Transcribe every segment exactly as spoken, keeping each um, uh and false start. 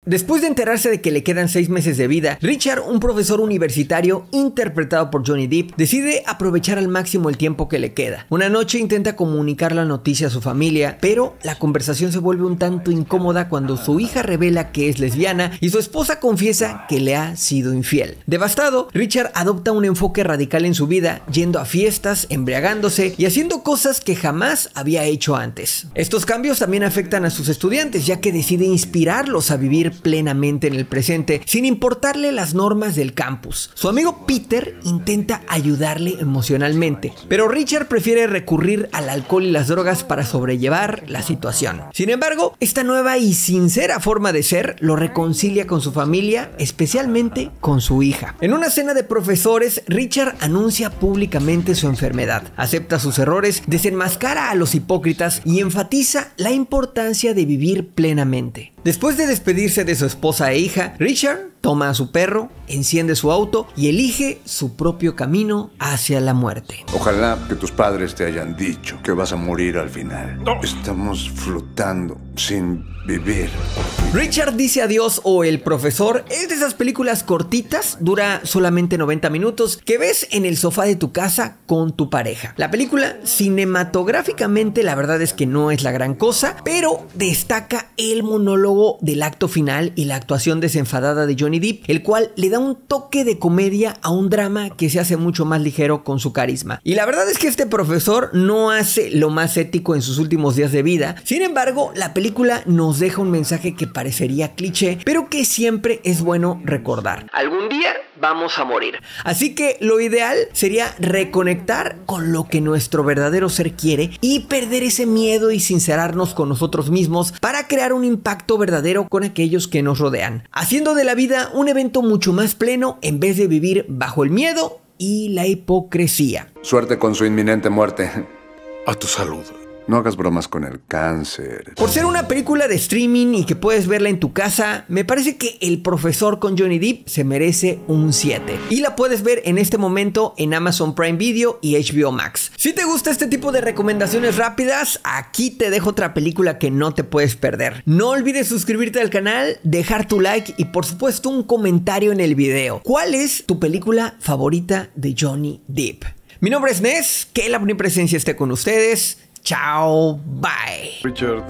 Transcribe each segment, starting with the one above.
Después de enterarse de que le quedan seis meses de vida, Richard, un profesor universitario interpretado por Johnny Depp, decide aprovechar al máximo el tiempo que le queda. Una noche intenta comunicar la noticia a su familia, pero la conversación se vuelve un tanto incómoda cuando su hija revela que es lesbiana y su esposa confiesa que le ha sido infiel. Devastado, Richard adopta un enfoque radical en su vida, yendo a fiestas, embriagándose y haciendo cosas que jamás había hecho antes. Estos cambios también afectan a sus estudiantes, ya que decide inspirarlos a vivir plenamente en el presente, sin importarle las normas del campus. Su amigo Peter intenta ayudarle emocionalmente, pero Richard prefiere recurrir al alcohol y las drogas para sobrellevar la situación. Sin embargo, esta nueva y sincera forma de ser lo reconcilia con su familia, especialmente con su hija. En una cena de profesores, Richard anuncia públicamente su enfermedad, acepta sus errores, desenmascara a los hipócritas y enfatiza la importancia de vivir plenamente. Después de despedirse de su esposa e hija, Richard toma a su perro, enciende su auto y elige su propio camino hacia la muerte. Ojalá que tus padres te hayan dicho que vas a morir al final. No. Estamos flotando sin vivir. Richard dice adiós o El profesor es de esas películas cortitas, dura solamente noventa minutos, que ves en el sofá de tu casa con tu pareja. La película cinematográficamente la verdad es que no es la gran cosa, pero destaca el monólogo del acto final y la actuación desenfadada de Johnny Depp, el cual le da un toque de comedia a un drama que se hace mucho más ligero con su carisma. Y la verdad es que este profesor no hace lo más ético en sus últimos días de vida. Sin embargo, la película nos deja un mensaje que parecería cliché, pero que siempre es bueno recordar. Algún día vamos a morir. Así que lo ideal sería reconectar con lo que nuestro verdadero ser quiere y perder ese miedo y sincerarnos con nosotros mismos para crear un impacto verdadero con aquellos que nos rodean, haciendo de la vida un evento mucho más pleno en vez de vivir bajo el miedo y la hipocresía. Suerte con su inminente muerte. A tu salud. No hagas bromas con el cáncer. Por ser una película de streaming y que puedes verla en tu casa, me parece que El profesor con Johnny Depp se merece un siete. Y la puedes ver en este momento en Amazon Prime Video y H B O Max. Si te gusta este tipo de recomendaciones rápidas, aquí te dejo otra película que no te puedes perder. No olvides suscribirte al canal, dejar tu like y por supuesto un comentario en el video. ¿Cuál es tu película favorita de Johnny Depp? Mi nombre es Ness, que la omnipresencia esté con ustedes. Chao, bye. Richard.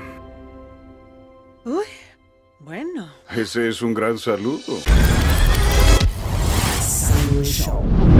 Uy, bueno. Ese es un gran saludo. Show.